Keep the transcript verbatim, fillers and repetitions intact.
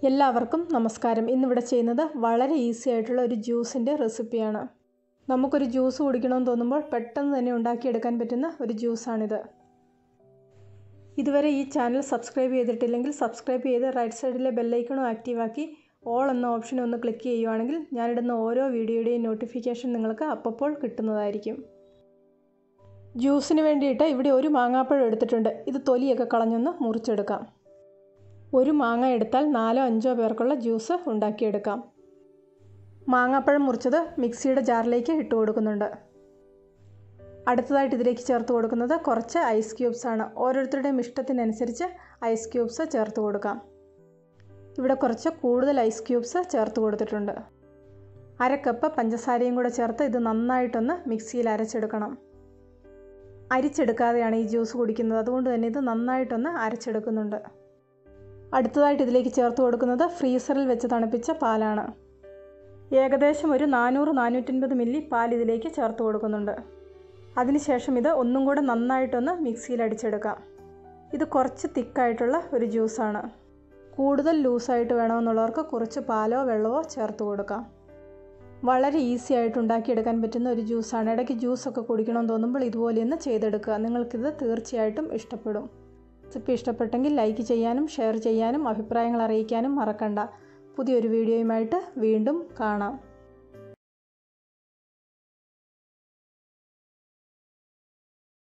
എല്ലാവർക്കും നമസ്കാരം. ഇന്നിവിടെ ചെയ്യുന്നത് വളരെ ഈസി ആയിട്ടുള്ള ഒരു ജ്യൂസിൻ്റെ റെസിപ്പിയാണ്. നമുക്കൊരു ജ്യൂസ് കുടിക്കണമെന്ന് തോന്നുമ്പോൾ പെട്ടെന്ന് തന്നെ ഉണ്ടാക്കിയെടുക്കാൻ പറ്റുന്ന ഒരു ജ്യൂസാണിത്. ഇതുവരെ ഈ ചാനൽ സബ്സ്ക്രൈബ് ചെയ്തിട്ടില്ലെങ്കിൽ സബ്സ്ക്രൈബ് ചെയ്ത് റൈറ്റ് സൈഡിലെ ബെല്ലൈക്കണും ആക്റ്റീവാക്കി ഓൾ എന്ന ഓപ്ഷൻ ഒന്ന് ക്ലിക്ക് ചെയ്യുവാണെങ്കിൽ ഞാനിടുന്ന ഓരോ വീഡിയോയുടെയും നോട്ടിഫിക്കേഷൻ നിങ്ങൾക്ക് അപ്പോൾ കിട്ടുന്നതായിരിക്കും. ജ്യൂസിന് വേണ്ടിയിട്ട് ഇവിടെ ഒരു മാങ്ങാപ്പഴം എടുത്തിട്ടുണ്ട്. ഇത് തൊലിയൊക്കെ കളഞ്ഞൊന്ന് മുറിച്ചെടുക്കാം. ഒരു മാങ്ങ എടുത്താൽ നാലോ അഞ്ചോ പേർക്കുള്ള ജ്യൂസ് ഉണ്ടാക്കിയെടുക്കാം. മാങ്ങാപ്പഴം മുറിച്ചത് മിക്സിയുടെ ജാറിലേക്ക് ഇട്ട് കൊടുക്കുന്നുണ്ട്. അടുത്തതായിട്ട് ഇതിലേക്ക് ചേർത്ത് കൊടുക്കുന്നത് കുറച്ച് ഐസ് ക്യൂബ്സ് ആണ്. ഓരോരുത്തരുടെയും ഇഷ്ടത്തിനനുസരിച്ച് ഐസ് ക്യൂബ്സ് ചേർത്ത് കൊടുക്കാം. ഇവിടെ കുറച്ച് കൂടുതൽ ഐസ് ക്യൂബ്സ് ചേർത്ത് കൊടുത്തിട്ടുണ്ട്. അര കപ്പ് പഞ്ചസാരയും കൂടെ ചേർത്ത് ഇത് നന്നായിട്ടൊന്ന് മിക്സിയിൽ അരച്ചെടുക്കണം. അരിച്ചെടുക്കാതെയാണ് ഈ ജ്യൂസ് കുടിക്കുന്നത്, അതുകൊണ്ട് തന്നെ ഇത് നന്നായിട്ടൊന്ന് അരച്ചെടുക്കുന്നുണ്ട്. അടുത്തതായിട്ട് ഇതിലേക്ക് ചേർത്ത് കൊടുക്കുന്നത് ഫ്രീസറിൽ വെച്ച് തണുപ്പിച്ച പാലാണ്. ഏകദേശം ഒരു നാനൂറ് നാനൂറ്റൻപത് മില്ലി പാൽ ഇതിലേക്ക് ചേർത്ത് കൊടുക്കുന്നുണ്ട്. അതിനുശേഷം ഇത് ഒന്നും കൂടെ നന്നായിട്ടൊന്ന് മിക്സിയിൽ അടിച്ചെടുക്കാം. ഇത് കുറച്ച് തിക്കായിട്ടുള്ള ഒരു ജ്യൂസാണ്. കൂടുതൽ ലൂസായിട്ട് വേണമെന്നുള്ളവർക്ക് കുറച്ച് പാലോ വെള്ളമോ ചേർത്ത് കൊടുക്കാം. വളരെ ഈസി ആയിട്ട് ഉണ്ടാക്കിയെടുക്കാൻ പറ്റുന്ന ഒരു ജ്യൂസാണ്. ഇടയ്ക്ക് ജ്യൂസൊക്കെ കുടിക്കണമെന്ന് തോന്നുമ്പോൾ ഇതുപോലെയൊന്ന് ചെയ്തെടുക്കുക. നിങ്ങൾക്കിത് തീർച്ചയായിട്ടും ഇഷ്ടപ്പെടും. റെസിപ്പി ഇഷ്ടപ്പെട്ടെങ്കിൽ ലൈക്ക് ചെയ്യാനും ഷെയർ ചെയ്യാനും അഭിപ്രായങ്ങൾ അറിയിക്കാനും മറക്കണ്ട. പുതിയൊരു വീഡിയോയുമായിട്ട് വീണ്ടും കാണാം.